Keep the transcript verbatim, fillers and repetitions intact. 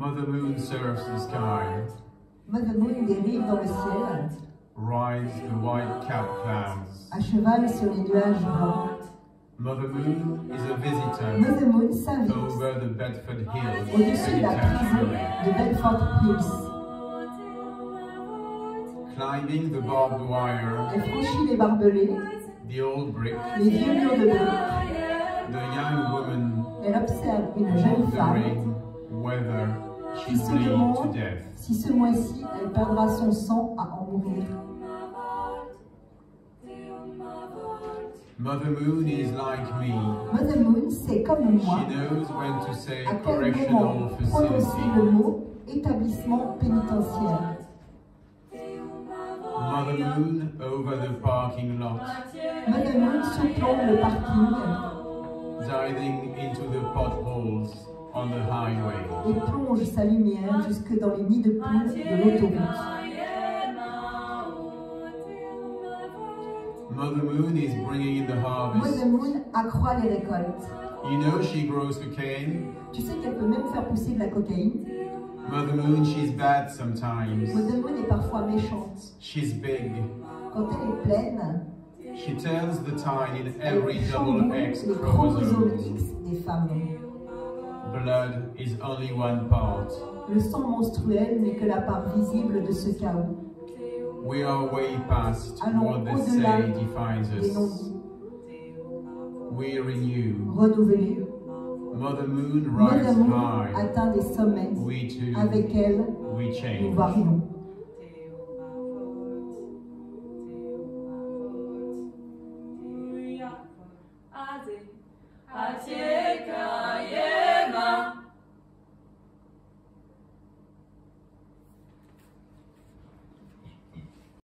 Mother Moon surfs the sky. Mother Moon dérive dans le ciel. Rides the white-capped clouds. À cheval sur les nuages blancs. Mother Moon is a visitor Mother Moon s'invite over the Bedford Hills. au-dessus de la prison de Bedford Hills. Climbing the barbed wire. Elle franchit les barbelés, The old brick. les vieux murs de briques. The young woman Elle observe une jeune femme wondering whether qui she's se bleed to demande death. si ce mois-ci elle perdra son sang à en mourir. Mother Moon is like me. Mother Moon, c'est comme moi, She knows when to say à quel correctional moment prononcer facility. le mot établissement pénitentiaire. Mother Moon over the parking lot, Mother Moon surplombe le parking diving into the potholes on the highway. et plonge sa lumière jusque dans les nids de poules de l'autoroute. Mother Moon is bringing in the harvest. Mother Moon accroît les récoltes. You know she grows cocaine. Tu sais qu'elle peut même faire pousser de la cocaïne. Mother Moon, she's bad sometimes. Mother Moon est parfois méchante. She's big. Quand elle est pleine, She turns the tide in elle every double chamboule X les chromosomes chromosome. X des femmes. Blood is only one part. Le sang menstruel n'est que la part visible de ce chaos. We are way past Allons what the au-delà say defines des us. non-dits. We renew. Renouvelée. Mother Moon Mother rides Moon high. atteint des sommets. We too, Avec elle, we nous change. varions.